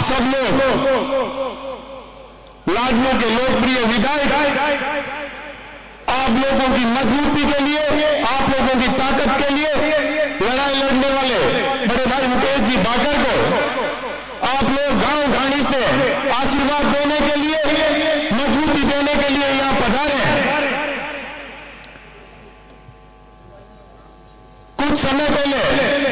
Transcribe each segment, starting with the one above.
सब लोग लाडनू के लोकप्रिय विधायक, आप लोगों की मजबूती के लिए, आप लोगों की ताकत के लिए लड़ाई लड़ने वाले बड़े भाई मुकेश जी बाकर को आप लोग गांव घाणी से आशीर्वाद देने के लिए, मजबूती देने के लिए यहां पधारे हैं। कुछ समय पहले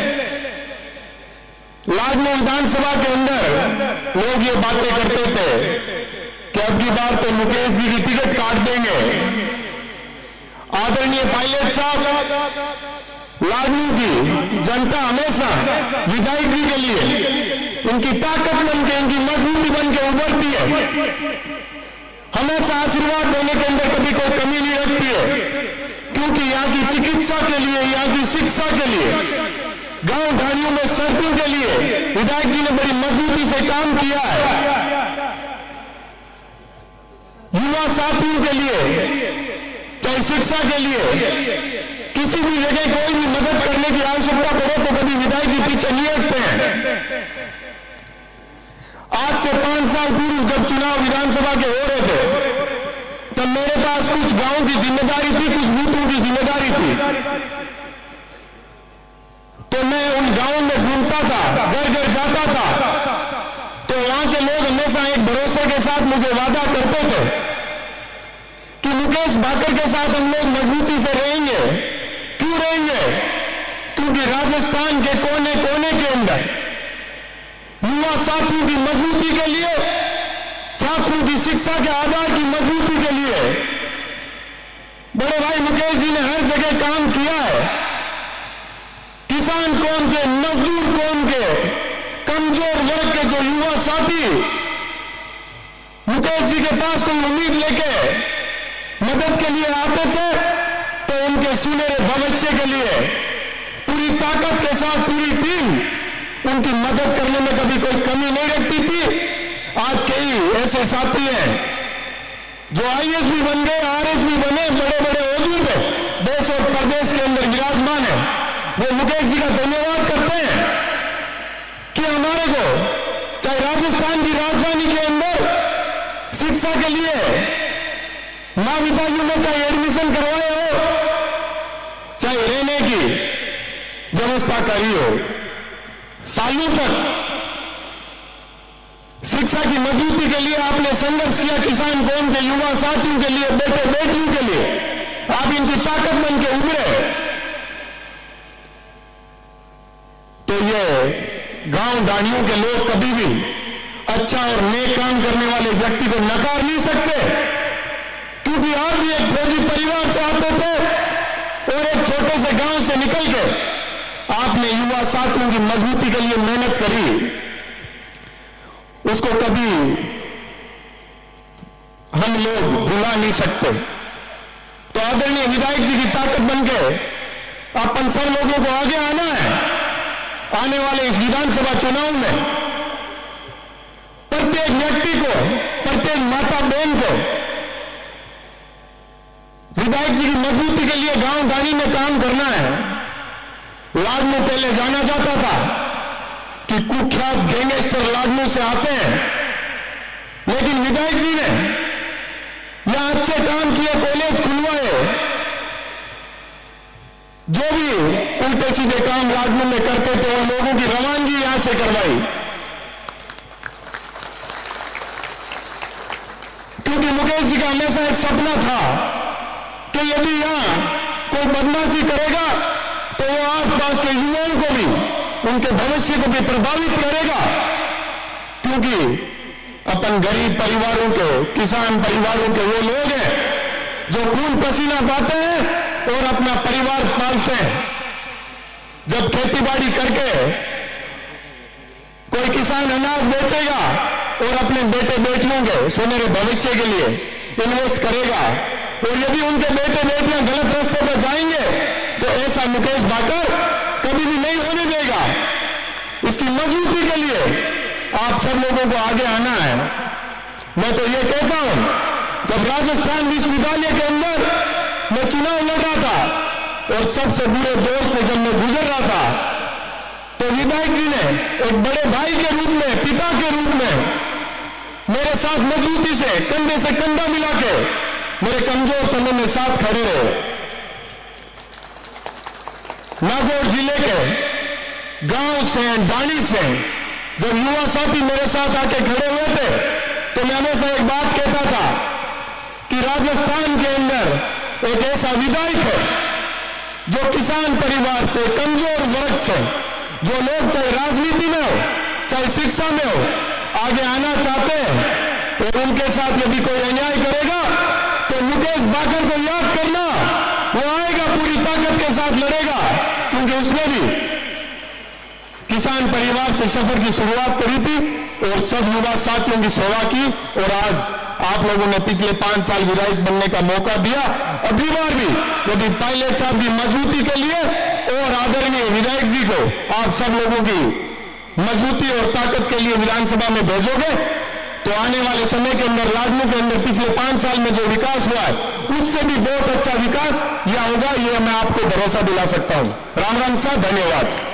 लाडनू विधानसभा के अंदर लोग ये बातें करते थे कि अब की बार तो मुकेश जी की टिकट काट देंगे। आदरणीय पायलट साहब, लाडनू की जनता हमेशा विधायक जी के लिए इनकी ताकत बन के, इनकी मजबूती बन के उभरती है। हमेशा आशीर्वाद देने के अंदर कभी कोई कमी नहीं रखती है, क्योंकि यहाँ की चिकित्सा के लिए, यहाँ की शिक्षा के लिए, गांव ढाणियों में सड़कों के लिए विधायक जी ने बड़ी मजबूती से काम किया है। युवा साथियों के लिए, चाहे शिक्षा के लिए, किसी भी जगह कोई भी मदद करने की आवश्यकता पड़े तो कभी विधायक जी पीछे नहीं हटते हैं। आज से 5 साल पूर्व जब चुनाव विधानसभा के हो रहे थे, तब मेरे पास कुछ गांव की जिम्मेदारी थी, कुछ बूथों की जिम्मेदारी थी। तो मैं उन गांवों में घूमता था, घर घर जाता था, तो वहां के लोग हमेशा एक भरोसे के साथ मुझे वादा करते थे कि मुकेश बाकर के साथ हम लोग मजबूती से रहेंगे। क्यों रहेंगे? क्योंकि राजस्थान के कोने कोने के अंदर युवा साथियों की मजबूती के लिए, छात्रों की शिक्षा के आधार की मजबूती के लिए बड़े भाई मुकेश जी ने हर जगह काम किया है। किसान कौम के, मजदूर कौम के, कमजोर वर्ग के जो युवा साथी मुकेश जी के पास कोई उम्मीद लेके मदद के लिए आते थे, तो उनके सुनहरे भविष्य के लिए पूरी ताकत के साथ पूरी टीम उनकी मदद करने में कभी कोई कमी नहीं रखती थी। आज कई ऐसे साथी हैं जो IAS भी बन गए, RS भी बने, बड़े बड़े ओहदे पे देश और प्रदेश के अंदर विराजमान है। वो मुकेश जी का धन्यवाद करते हैं कि हमारे को चाहे राजस्थान की राजधानी के अंदर शिक्षा के लिए महाविद्यालयों में चाहे एडमिशन करवाए हो, चाहे रहने की व्यवस्था करी हो, सालों तक शिक्षा की मजबूती के लिए आपने संघर्ष किया। किसान कौम के युवा साथियों के लिए, बेटे बेटियों के लिए आप इनकी ताकत बन के उभरे। तो ये गांव ढाणियों के लोग कभी भी अच्छा और नेक काम करने वाले व्यक्ति को नकार नहीं सकते, क्योंकि आप भी एक फौजी परिवार से आते थे और एक छोटे से गांव से निकल के आपने युवा साथियों की मजबूती के लिए मेहनत करी। उसको कभी हम लोग भुला नहीं सकते। तो आदरणीय विधायक जी की ताकत बन के अपन सब लोगों को आगे आना है। आने वाले इस विधानसभा चुनाव में प्रत्येक व्यक्ति को, प्रत्येक माता बहन को विधायक जी की मजबूती के लिए गांव ढाणी में काम करना है। लाडनू पहले जाना जाता था कि कुख्यात गैंगस्टर लाडनू से आते हैं, लेकिन विधायक जी ने यहां अच्छे काम किए, कॉलेज खुलवाए, जो भी उल्टे सीधे काम लाडनू में करते थे उन लोगों की रवानगी यहां से करवाई। क्योंकि मुकेश जी का हमेशा एक सपना था कि यदि यहां कोई बदमाशी करेगा तो वो आसपास के युवाओं को भी, उनके भविष्य को भी प्रभावित करेगा। क्योंकि अपन गरीब परिवारों के, किसान परिवारों के वो लोग हैं जो खून पसीना बहाते हैं और अपना परिवार पालते हैं। जब खेतीबाड़ी करके कोई किसान अनाज बेचेगा और अपने बेटे बेटियों के सुनहरे भविष्य के लिए इन्वेस्ट करेगा, और यदि उनके बेटे बेटियां गलत रास्ते पर जाएंगे तो ऐसा मुकेश बाकर कभी भी नहीं होने देगा। इसकी मजबूती के लिए आप सब लोगों को आगे आना है। मैं तो ये कहता हूं, जब राजस्थान विश्वविद्यालय के अंदर मैं चुनाव लड़ रहा था और सबसे बुरे दौर से जब मैं गुजर रहा था, तो विधायक जी ने एक बड़े भाई के रूप में, पिता के रूप में साथ मजबूती से कंधा मिला के मेरे कमजोर समय में साथ खड़े रहे। नागौर जिले के गांव से, डाणी से जब युवा साथी मेरे साथ आके खड़े हुए थे तो मैं हमेशा एक बात कहता था कि राजस्थान के अंदर एक ऐसा विधायक है जो किसान परिवार से, कमजोर वर्ग से, जो लोग चाहे राजनीति में हो चाहे शिक्षा में हो आगे आना चाहते हैं, और उनके साथ यदि कोई अन्याय करेगा तो मुकेश बाकर को याद करना, वो आएगा पूरी ताकत के साथ लड़ेगा, क्योंकि उसने भी किसान परिवार से सफर की शुरुआत करी थी और सब युवा साथियों की सेवा की, और आज आप लोगों ने पिछले 5 साल विधायक बनने का मौका दिया। अगली बार भी यदि पायलट साहब की मजबूती के लिए और आदरणीय विधायक जी को आप सब लोगों की मजबूती और ताकत के लिए विधानसभा में भेजोगे तो आने वाले समय के अंदर लाडनू के अंदर पिछले 5 साल में जो विकास हुआ है उससे भी बहुत अच्छा विकास यह होगा, ये मैं आपको भरोसा दिला सकता हूं। राम राम साहब, धन्यवाद।